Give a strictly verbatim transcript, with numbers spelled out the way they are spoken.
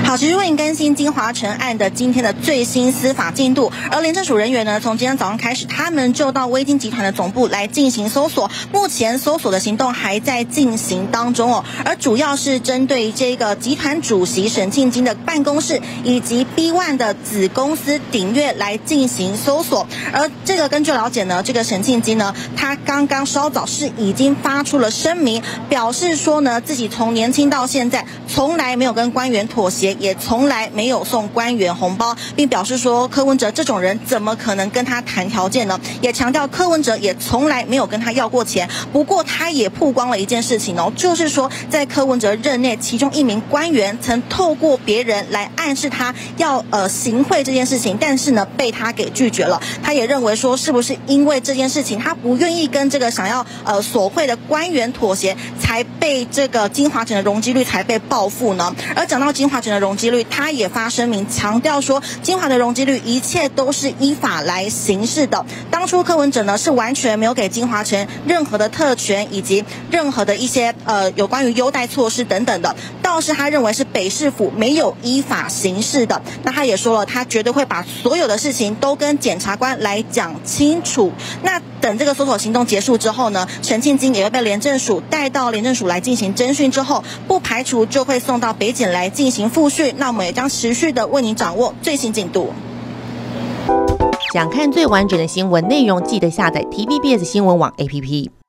好，持续为您更新金华城案的今天的最新司法进度。而廉政署人员呢，从今天早上开始，他们就到威金集团的总部来进行搜索。目前搜索的行动还在进行当中哦，而主要是针对这个集团主席沈庆金的办公室以及 B 一 的子公司鼎悦来进行搜索。而这个根据了解呢，这个沈庆金呢，他刚刚稍早是已经发出了声明，表示说呢，自己从年轻到现在从来没有跟官员妥协，也从来没有送官员红包，并表示说柯文哲这种人怎么可能跟他谈条件呢？也强调柯文哲也从来没有跟他要过钱。不过他也曝光了一件事情哦，就是说在柯文哲任内，其中一名官员曾透过别人来暗示他要呃行贿这件事情，但是呢被他给拒绝了。他也认为说，是不是因为这件事情他不愿意跟这个想要呃索贿的官员妥协，才被这个金华城的容积率才被报复呢？而讲到金华城的容积率，他也发声明强调说，金华的容积率一切都是依法来行事的。当初柯文哲呢是完全没有给金华城任何的特权以及任何的一些呃有关于优待措施等等的，倒是他认为是北市府没有依法行事的。那他也说了，他绝对会把所有的事情都跟检察官来讲清楚。那等这个搜索行动结束之后呢，陈庆金也会被廉政署带到廉政署来进行侦讯，之后不排除就会送到北检来进行复讯。那我们也将持续的为您掌握最新进度。 想看最完整的新闻内容，记得下载 T V B S 新闻网 A P P。